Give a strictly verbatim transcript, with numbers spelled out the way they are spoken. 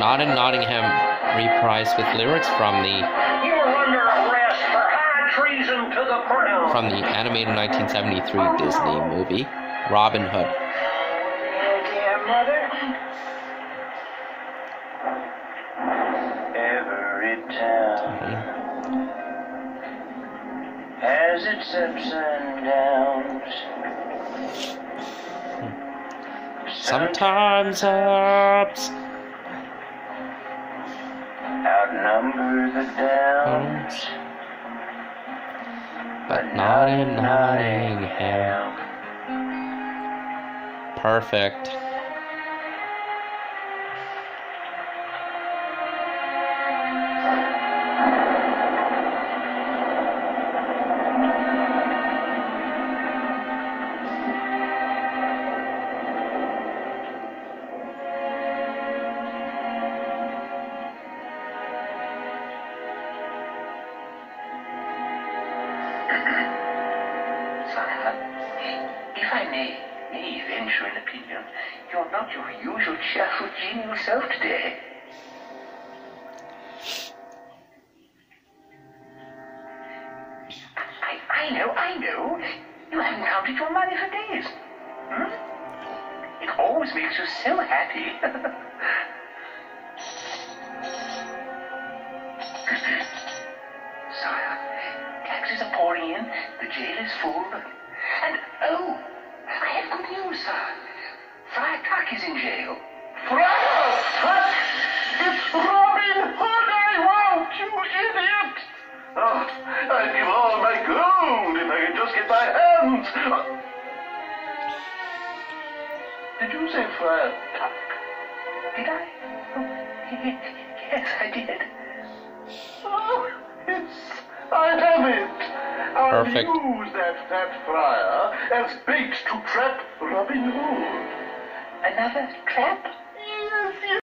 Not in Nottingham, reprised with lyrics from the You are under arrest for high treason to the crown. from the animated nineteen seventy-three Disney movie Robin Hood. Dear mother. Every town has its ups and downs. Sometimes ups outnumber the downs, but not in Nottingham. Perfect. If I may, may venture an opinion, you're not your usual cheerful, genial self today. I, I know, I know. You haven't counted your money for days. Hmm? It always makes you so happy. Sire, taxes are pouring in, the jail is full, and oh, I have good news, sir. Friar Tuck is in jail. Friar Tuck? It's Robin Hood I want, you idiot! Oh, I'd give all my gold if I could just get my hands. Oh. Did you say Friar Tuck? Did I? Oh, yes, I did. Oh, it's... I have it. I'll Perfect. use that fat friar as bait to trap Robin Hood. Another trap?